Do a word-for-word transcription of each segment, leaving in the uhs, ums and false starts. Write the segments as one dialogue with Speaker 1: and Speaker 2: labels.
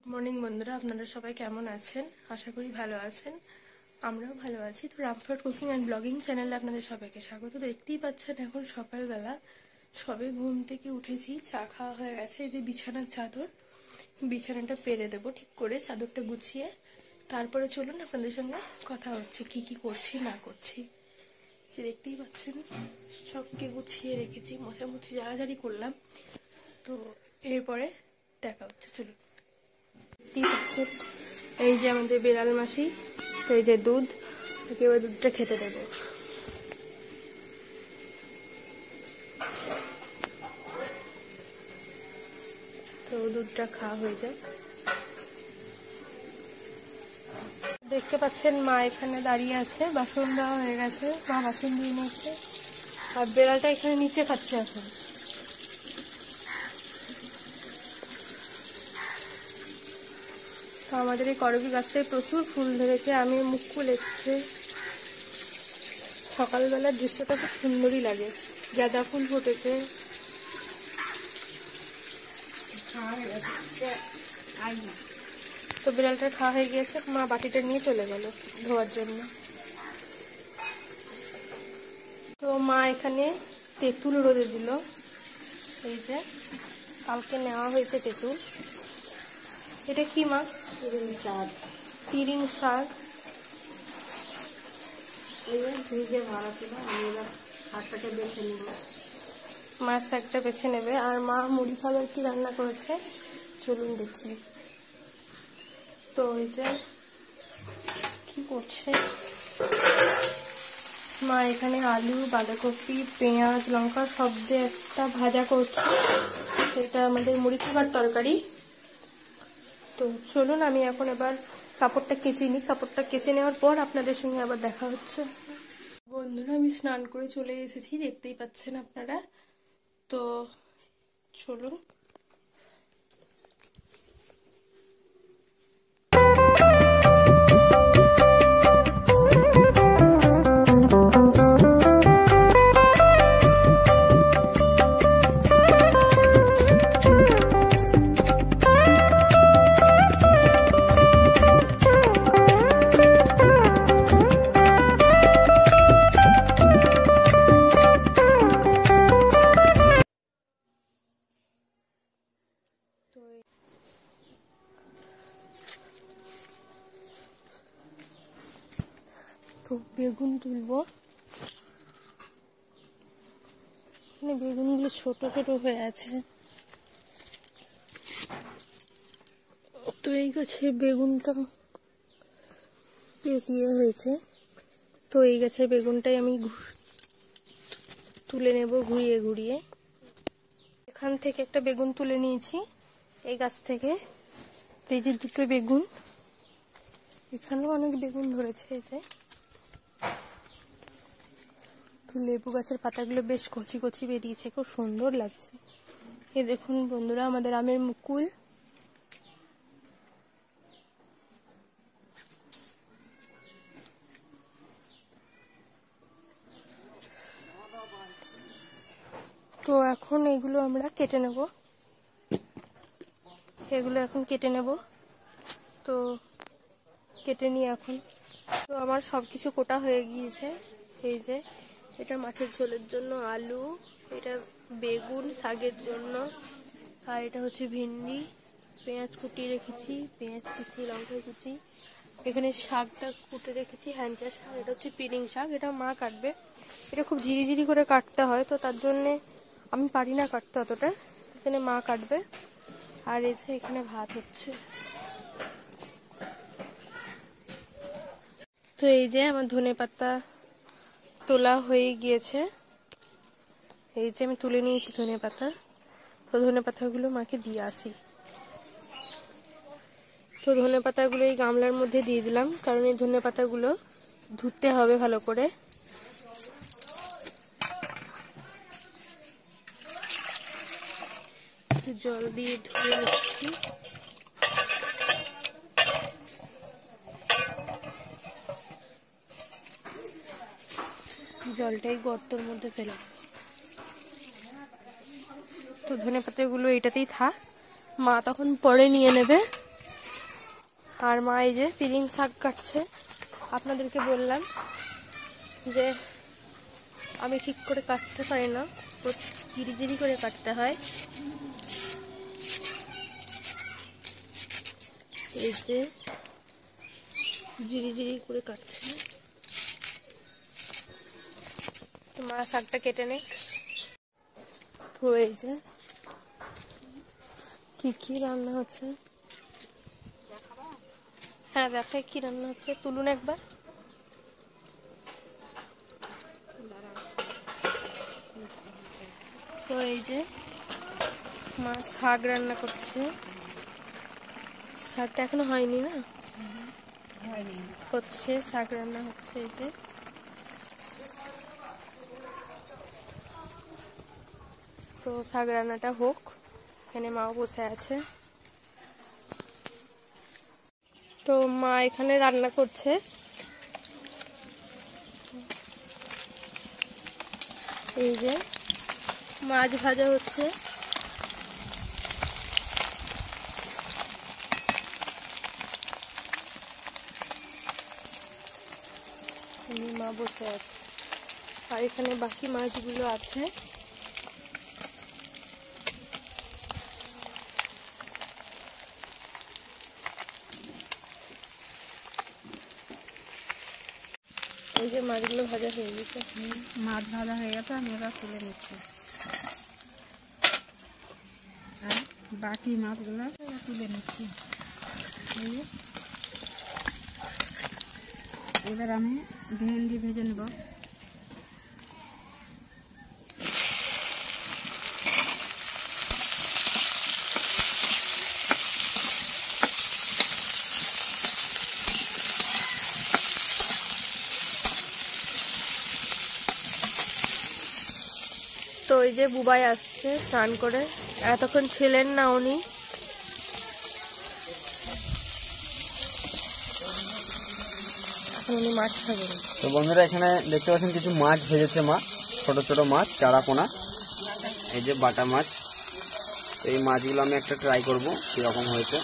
Speaker 1: Morning বন্ধুরা, আপনারা সবাই কেমন আছেন? আশা করি ভালো আছেন। আমরাও ভালো আছি। তো রামফোর্ট কুকিং অ্যান্ড ব্লগিং চ্যানেলে আপনাদের সবাইকে স্বাগত। দেখতেই পাচ্ছেন এখন সকালবেলা সবে ঘুম থেকে উঠেছি, চা খাওয়া হয়ে গেছে। এই যে বিছানার চাদর, বিছানাটা পেরে দেবো ঠিক করে, চাদরটা গুছিয়ে তারপরে চলুন আপনাদের সঙ্গে কথা হচ্ছে কি কি করছি না করছি। যে দেখতেই পাচ্ছেন সবকে গুছিয়ে রেখেছি, মোছামুছি জাড়াজাড়ি করলাম। তো এরপরে দেখা হচ্ছে, চলুন। এই যে আমাদের বিড়াল মাসি, তো এই যে দুধ, এবার দুধটা খেতে দেবো। তো দুধটা খাওয়া হয়ে যাক। দেখতে পাচ্ছেন মা এখানে দাঁড়িয়ে আছে, বাসন দেওয়া হয়ে গেছে, মা বাসন দিয়ে নিচ্ছে, আর বিড়ালটা এখানে নিচে খাচ্ছে এখন। তো আমাদের এই করবী গাছটায় প্রচুর ফুল ধরেছে, আমি মুকুল এসছে। সকালবেলার দৃশ্যটা খুব সুন্দরই লাগে, গাঁদা ফুল ফুটেছে। তো বিড়ালটা খাওয়া হয়ে গিয়েছে, মা বাটিটা নিয়ে চলে গেল ধোয়ার জন্য। তো মা এখানে তেঁতুল রোদে দিল, এই যে কালকে নেওয়া হয়েছে তেঁতুল। এটা কি মাছ? পিরিং শাক। পিরিং শাক মাছ শাকটা বেছে নেবে। আর মা মুড়ি খাবার কি রান্না করেছে চলুন দেখি। তো এই যে কি করছে মা, এখানে আলু, বাঁধাকপি, পেঁয়াজ, লঙ্কা সব দিয়ে একটা ভাজা করছে। এটা আমাদের মুড়ি খাবার তরকারি। তো চলুন আমি এখন এবার কাপড়টা কেচে নিই। কাপড়টা কেচে নেওয়ার পর আপনাদের সঙ্গে আবার দেখা হচ্ছে। বন্ধুরা, আমি স্নান করে চলে এসেছি, দেখতেই পাচ্ছেন আপনারা। তো চলুন। তো বেগুন তুলবো, এখানে বেগুনগুলো ছোট ছোট হয়ে আছে। তো এই গাছে বেগুনটা বেশ ইয়ে হয়েছে, তো এই গাছের বেগুনটাই আমি তুলে নেব ঘুরিয়ে ঘুরিয়ে। এখান থেকে একটা বেগুন তুলে নিয়েছি এই গাছ থেকে। এই যে দুটো বেগুন, এখানেও অনেক বেগুন ধরেছে। এই যে তো লেবু গাছের পাতাগুলো বেশ কচি কচি বেরিয়েছে, খুব সুন্দর লাগছে। এই দেখুন বন্ধুরা, আমাদের আমের মুকুল। তো এখন এগুলো আমরা কেটে নেব, এগুলো এখন কেটে নেব। তো কেটে নিই এখন। তো আমার সব কিছু কোটা হয়ে গিয়েছে। এই যে এটা মাছের ঝোলের জন্য আলু, এটা বেগুন শাকের জন্য, আর এটা হচ্ছে ভিন্ডি, পেঁয়াজ কুটিয়ে রেখেছি, পেঁয়াজ কুচি, লঙ্কা কুচি। এখানে শাকটা কুটে রেখেছি, হ্যাঞ্চা শাক। এটা হচ্ছে পিরিং শাক, এটা মা কাটবে। এটা খুব ঝিরিঝিরি করে কাটতে হয়, তো তার জন্যে আমি পারি না কাটতে অতটা, এখানে মা কাটবে। আর এই যে এখানে ভাত হচ্ছে। তো এই যে আমার ধনে পাতা তোলা হয়ে গিয়েছে, এই যে আমি তুলে নিয়েছি ধনে পাতা। তো ধনে পাতাগুলো মাকে দিয়ে আসি। তো ধনে পাতাগুলো এই গামলার মধ্যে দিয়ে দিলাম, কারণ এই ধনে পাতাগুলো ধুতে হবে ভালো করে। জল দিয়ে ধুয়ে নিচ্ছি। জলটাই গর্তের মধ্যে ফেলা। তো ধনেপাতাগুলো এটাতেই থাক, মা তখন পরে নিয়ে নেবে। আর মা এই যে পিলিং শাক কাটছে। আপনাদেরকে বললাম যে আমি ঠিক করে কাটতে পারি না, জিরি জিরি করে কাটতে হয়। এই যে জিরি জিরি করে কাটছে। মা শাকটা কেটে নে। তো এই যে কি কি রান্না হচ্ছে, হ্যাঁ দেখাই কি রান্না হচ্ছে, তুলুন একবার। তো এই যে মা শাক রান্না করছে। শাকটা এখনো হয়নি না, হচ্ছে শাক রান্না হচ্ছে। এই যে তো শাক রান্নাটা হোক, এখানে মাও বসে আছে। তো মা এখানে রান্না করছে। এই যে মাছ ভাজা হচ্ছে। মা বসে আছে আর এখানে বাকি মাছগুলো আছে। এই যে মাছগুলো ভাজা হয়ে গেছে,
Speaker 2: মাছ ভাজা হয়ে গেছে, আমি এবার তুলে নিচ্ছি। আর বাকি মাছগুলো তুলে নিচ্ছি। এবার আমি ভেন্ডি ভেজে নেব।
Speaker 1: তো ওই যে বুবাই আসছে স্নান করে, এতক্ষণ ছিলেন না উনি। এখন উনি মাছ খাবেন।
Speaker 3: তো বন্ধুরা এখানে দেখতে পাচ্ছেন কিছু মাছ ভেজেছে মা, ছোট ছোট মাছ, চারা পোনা। এই যে বাটা মাছ। তো এই মাছগুলো আমি একটা ট্রাই করবো কিরকম হয়েছে।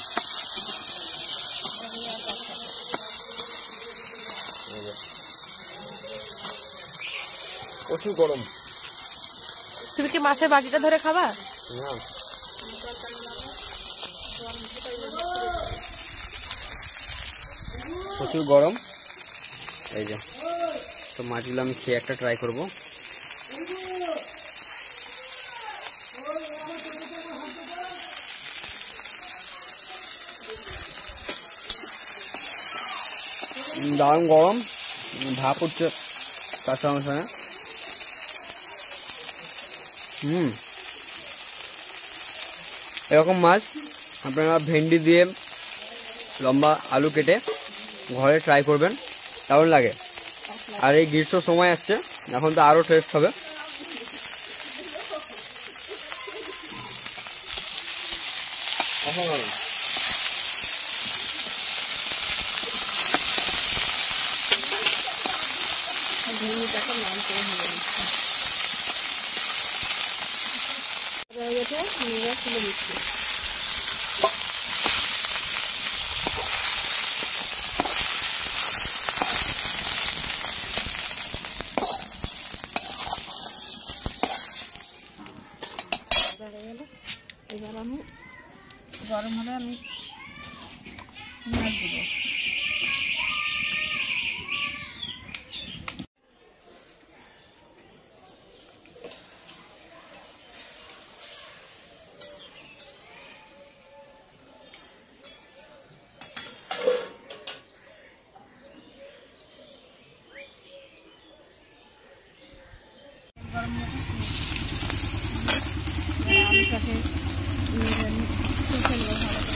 Speaker 3: প্রচুর গরম।
Speaker 1: তুমি কি মাছের বাটিটা ধরে খাবা?
Speaker 3: না, প্রচুর গরম। এই যে তো মাছগুলো আমি খেয়ে একটা ট্রাই করবো। দারুণ গরম, ভাপ উঠছে তার সঙ্গে সঙ্গে। হুম, এরকম মাছ আপনারা ভেন্ডি দিয়ে লম্বা আলু কেটে ঘরে ট্রাই করবেন, দারুণ লাগে। আর এই গ্রীষ্ম সময় আসছে, এখন তো আরো টেস্ট হবে।
Speaker 2: তুলে দিচ্ছি। এবার আমি গরম হলে আমি মাছ দেবো। আলুটাকে ভালো করে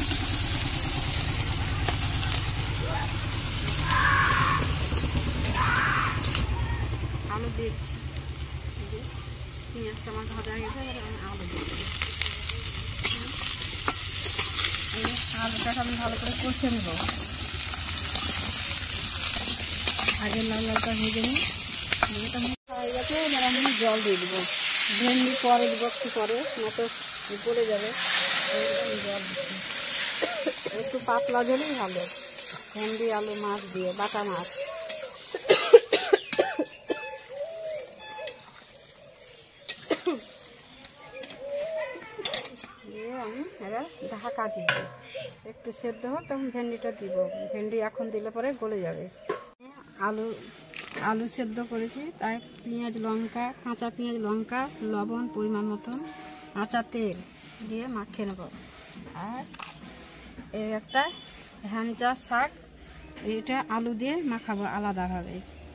Speaker 2: আলু দিচ্ছি। পেঁয়াজটা আমার ভাজা হয়ে গেছে, এবার আমি আলু দিয়ে দেবো। আলুটাকে আমি ভালো করে কষে নেব। আগে লাল লালটা ভেজে নিই। হয়ে গেছে, এবার আমি জল দিয়ে দেবো। ভেন্ডি পরে দেবো, একটু পরে, না তো পড়ে যাবে। জল দিচ্ছি। একটু পাতলা ঝোলই ভালো, ভেন্ডি আলু মাছ দিয়ে, বাটা মাছ। দিয়ে আমি এবার ঢাকা দিব, একটু সেদ্ধ হোক, তখন ভেন্ডিটা দিব। ভেন্ডি এখন দিলে পরে গলে যাবে। আলু আলু সেদ্ধ করেছি, তাই পেঁয়াজ লঙ্কা, কাঁচা পেঁয়াজ লঙ্কা, লবণ পরিমাণ মতন, কাঁচা তেল দিয়ে মাখিয়ে নেব। আর এই একটা হ্যাঞ্চা শাক, এটা আলু দিয়ে মাখাবো আলাদাভাবে।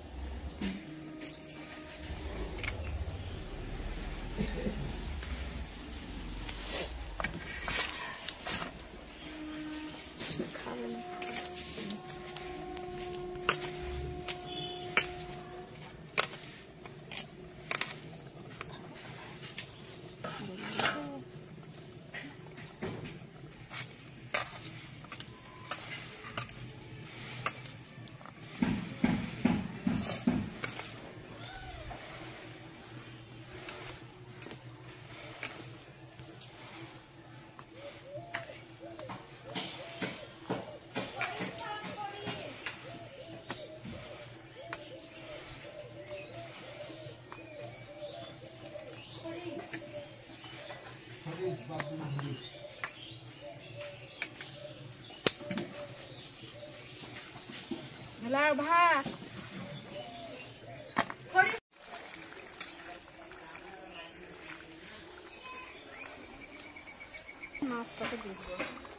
Speaker 2: ভাত মাছটাকে দিয়ে দেবো।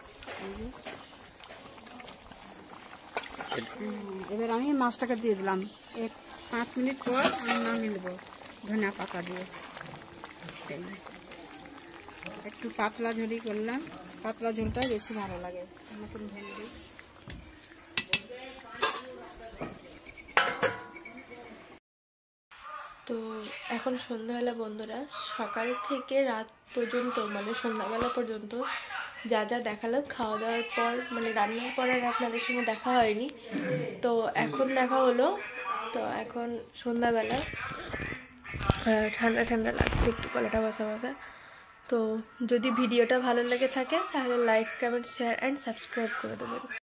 Speaker 2: এবার আমি মাছটাকে দিয়ে দিলাম। এক পাঁচ মিনিট পর আমি নামিয়ে নেবো ধনিয়া পাতা দিয়ে। একটু পাতলা ঝোলই করলাম, পাতলা ঝোলটাই বেশি ভালো লাগে। নতুন ভেন্ডি
Speaker 1: তো এখন সন্ধ্যাবেলা বন্ধুরা, সকাল থেকে রাত পর্যন্ত মানে সন্ধ্যাবেলা পর্যন্ত যা যা দেখালাম খাওয়া দাওয়ার পর, মানে রান্নার পর আর আপনাদের সঙ্গে দেখা হয়নি। তো এখন দেখা হলো। তো এখন সন্ধ্যাবেলা ঠান্ডা ঠান্ডা লাগছে, একটু গলাটা বসা বসা। তো যদি ভিডিওটা ভালো লেগে থাকে তাহলে like, comment, share and subscribe করে দেবেন।